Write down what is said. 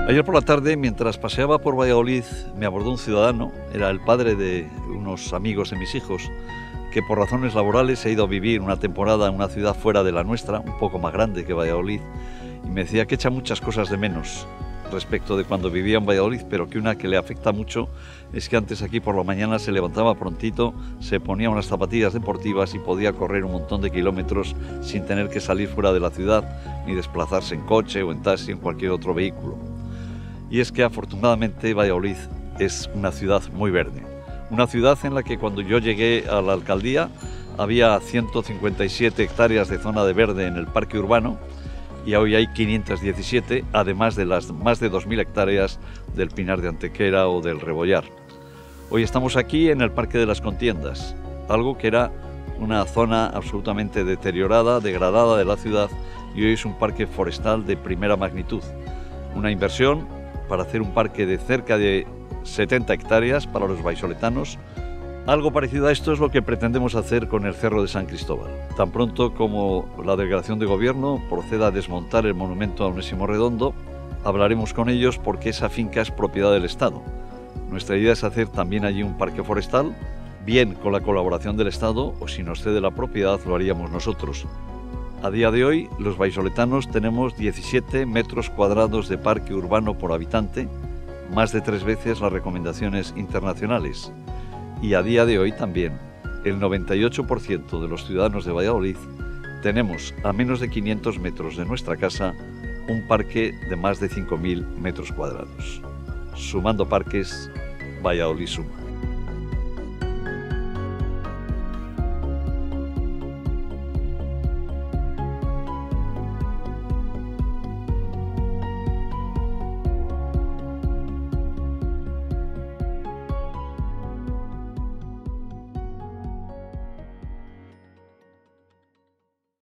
Ayer por la tarde, mientras paseaba por Valladolid, me abordó un ciudadano, era el padre de unos amigos de mis hijos, que por razones laborales se ha ido a vivir una temporada en una ciudad fuera de la nuestra, un poco más grande que Valladolid, y me decía que echa muchas cosas de menos respecto de cuando vivía en Valladolid, pero que una que le afecta mucho es que antes aquí por la mañana se levantaba prontito, se ponía unas zapatillas deportivas y podía correr un montón de kilómetros sin tener que salir fuera de la ciudad, ni desplazarse en coche o en taxi o en cualquier otro vehículo. Y es que afortunadamente Valladolid es una ciudad muy verde. Una ciudad en la que cuando yo llegué a la alcaldía había 157 hectáreas de zona de verde en el parque urbano y hoy hay 517, además de las más de 2.000 hectáreas del Pinar de Antequera o del Rebollar. Hoy estamos aquí en el Parque de las Contiendas, algo que era una zona absolutamente deteriorada, degradada de la ciudad, y hoy es un parque forestal de primera magnitud. Una inversión para hacer un parque de cerca de 70 hectáreas para los vallisoletanos. Algo parecido a esto es lo que pretendemos hacer con el Cerro de San Cristóbal. Tan pronto como la delegación de gobierno proceda a desmontar el monumento a Onésimo Redondo, hablaremos con ellos porque esa finca es propiedad del Estado. Nuestra idea es hacer también allí un parque forestal, bien con la colaboración del Estado, o si nos cede la propiedad lo haríamos nosotros. A día de hoy, los vallisoletanos tenemos 17 metros cuadrados de parque urbano por habitante, más de 3 veces las recomendaciones internacionales. Y a día de hoy también, el 98% de los ciudadanos de Valladolid tenemos a menos de 500 metros de nuestra casa un parque de más de 5.000 metros cuadrados. Sumando parques, Valladolid suma.